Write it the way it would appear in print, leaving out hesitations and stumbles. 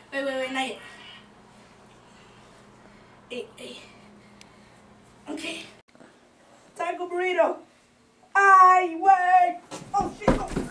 Wait, not yet. Hey. Okay. Taco burrito. Ay, wait. Oh, shit. Oh.